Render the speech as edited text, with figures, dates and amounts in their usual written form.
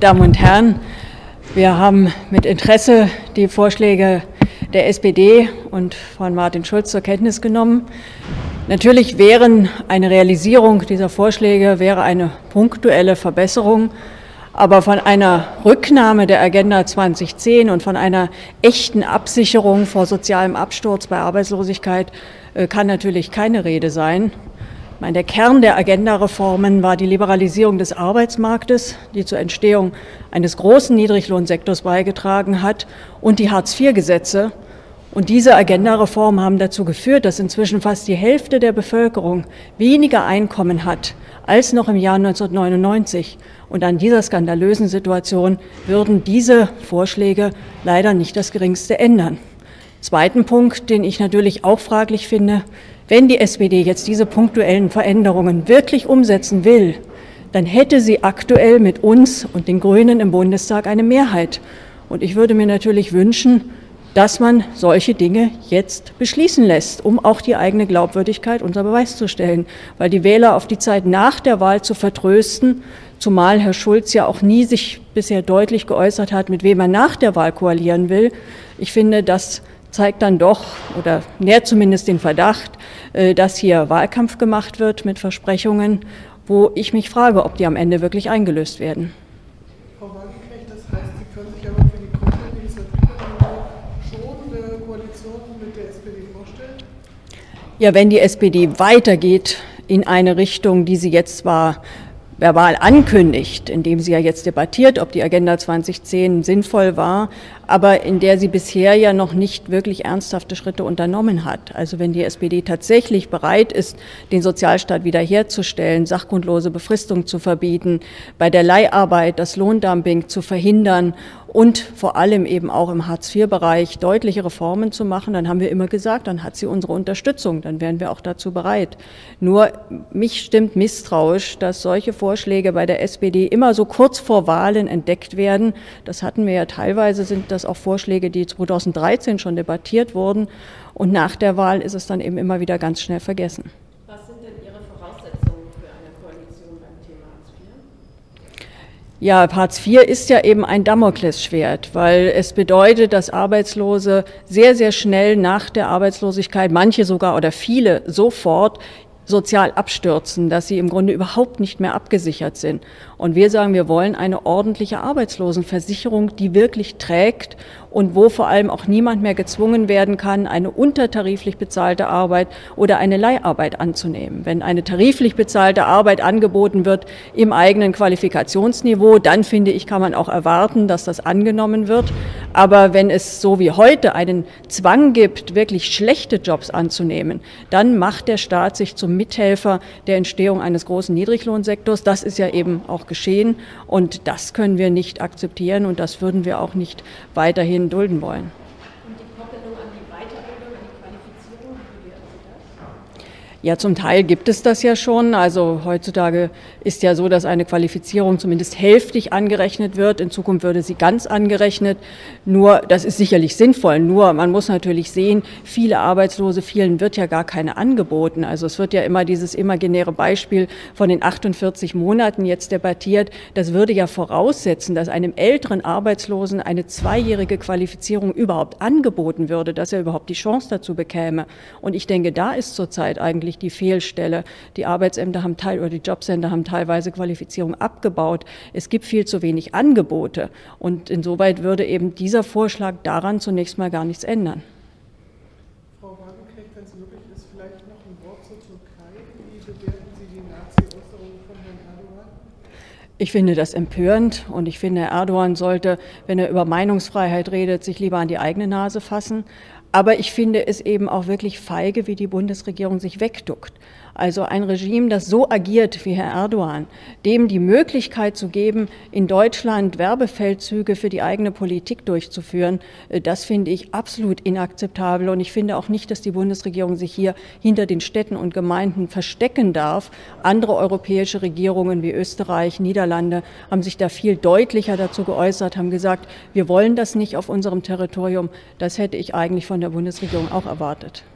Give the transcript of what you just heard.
Damen und Herren, wir haben mit Interesse die Vorschläge der SPD und von Martin Schulz zur Kenntnis genommen. Natürlich wäre eine Realisierung dieser Vorschläge eine punktuelle Verbesserung, aber von einer Rücknahme der Agenda 2010 und von einer echten Absicherung vor sozialem Absturz bei Arbeitslosigkeit kann natürlich keine Rede sein. Der Kern der Agenda-Reformen war die Liberalisierung des Arbeitsmarktes, die zur Entstehung eines großen Niedriglohnsektors beigetragen hat, und die Hartz-IV-Gesetze. Und diese Agenda-Reformen haben dazu geführt, dass inzwischen fast die Hälfte der Bevölkerung weniger Einkommen hat als noch im Jahr 1999. Und an dieser skandalösen Situation würden diese Vorschläge leider nicht das Geringste ändern. Zweiten Punkt, den ich natürlich auch fraglich finde: Wenn die SPD jetzt diese punktuellen Veränderungen wirklich umsetzen will, dann hätte sie aktuell mit uns und den Grünen im Bundestag eine Mehrheit. Und ich würde mir natürlich wünschen, dass man solche Dinge jetzt beschließen lässt, um auch die eigene Glaubwürdigkeit unter Beweis zu stellen. Weil die Wähler auf die Zeit nach der Wahl zu vertrösten, zumal Herr Schulz ja auch nie sich bisher deutlich geäußert hat, mit wem er nach der Wahl koalieren will. Ich finde, das zeigt dann doch oder nährt zumindest den Verdacht, dass hier Wahlkampf gemacht wird mit Versprechungen, wo ich mich frage, ob die am Ende wirklich eingelöst werden. Frau Wagenknecht, das heißt, Sie können sich aber für die kommende Legislaturperiode schon eine Koalition mit der SPD vorstellen? Ja, wenn die SPD weitergeht in eine Richtung, die sie jetzt zwar verbal ankündigt, indem sie ja jetzt debattiert, ob die Agenda 2010 sinnvoll war, aber in der sie bisher ja noch nicht wirklich ernsthafte Schritte unternommen hat. Also wenn die SPD tatsächlich bereit ist, den Sozialstaat wiederherzustellen, sachgrundlose Befristung zu verbieten, bei der Leiharbeit das Lohndumping zu verhindern und vor allem eben auch im Hartz-IV-Bereich deutliche Reformen zu machen, dann haben wir immer gesagt, dann hat sie unsere Unterstützung, dann wären wir auch dazu bereit. Nur mich stimmt misstrauisch, dass solche Vorschläge bei der SPD immer so kurz vor Wahlen entdeckt werden. Das hatten wir ja teilweise, sind das auch Vorschläge, die 2013 schon debattiert wurden, und nach der Wahl ist es dann eben immer wieder ganz schnell vergessen. Was sind denn Ihre Voraussetzungen für eine Koalition beim Thema Hartz IV? Ja, Hartz IV ist ja eben ein Damoklesschwert, weil es bedeutet, dass Arbeitslose sehr, sehr schnell nach der Arbeitslosigkeit, manche sogar oder viele sofort, sozial abstürzen, dass sie im Grunde überhaupt nicht mehr abgesichert sind. Und wir sagen, wir wollen eine ordentliche Arbeitslosenversicherung, die wirklich trägt und wo vor allem auch niemand mehr gezwungen werden kann, eine untertariflich bezahlte Arbeit oder eine Leiharbeit anzunehmen. Wenn eine tariflich bezahlte Arbeit angeboten wird im eigenen Qualifikationsniveau, dann finde ich, kann man auch erwarten, dass das angenommen wird. Aber wenn es so wie heute einen Zwang gibt, wirklich schlechte Jobs anzunehmen, dann macht der Staat sich zum Mithelfer der Entstehung eines großen Niedriglohnsektors. Das ist ja eben auch geschehen und das können wir nicht akzeptieren und das würden wir auch nicht weiterhin dulden wollen. Und die Koppelung an die Weiterbildung, an die Qualifizierung, wie bewerten Sie das? Ja, zum Teil gibt es das ja schon. Also heutzutage ist ja so, dass eine Qualifizierung zumindest hälftig angerechnet wird. In Zukunft würde sie ganz angerechnet. Nur, das ist sicherlich sinnvoll. Nur, man muss natürlich sehen, viele Arbeitslose, vielen wird ja gar keine angeboten. Also es wird ja immer dieses imaginäre Beispiel von den 48 Monaten jetzt debattiert. Das würde ja voraussetzen, dass einem älteren Arbeitslosen eine 2-jährige Qualifizierung überhaupt angeboten würde, dass er überhaupt die Chance dazu bekäme. Und ich denke, da ist zurzeit eigentlich die Fehlstelle. Die Arbeitsämter haben oder die Jobcenter haben teilweise Qualifizierung abgebaut. Es gibt viel zu wenig Angebote. Und insoweit würde eben dieser Vorschlag daran zunächst mal gar nichts ändern. Frau Wagenknecht, wenn es möglich ist, vielleicht noch ein Wort zur Türkei. Wie bewerten Sie die Nazi-Äußerungen von Herrn Erdogan? Ich finde das empörend und ich finde, Herr Erdogan sollte, wenn er über Meinungsfreiheit redet, sich lieber an die eigene Nase fassen. Aber ich finde es eben auch wirklich feige, wie die Bundesregierung sich wegduckt. Also ein Regime, das so agiert wie Herr Erdogan, dem die Möglichkeit zu geben, in Deutschland Werbefeldzüge für die eigene Politik durchzuführen, das finde ich absolut inakzeptabel. Und ich finde auch nicht, dass die Bundesregierung sich hier hinter den Städten und Gemeinden verstecken darf. Andere europäische Regierungen wie Österreich, Niederlande haben sich da viel deutlicher dazu geäußert, haben gesagt, wir wollen das nicht auf unserem Territorium. Das hätte ich eigentlich von der Bundesregierung auch erwartet.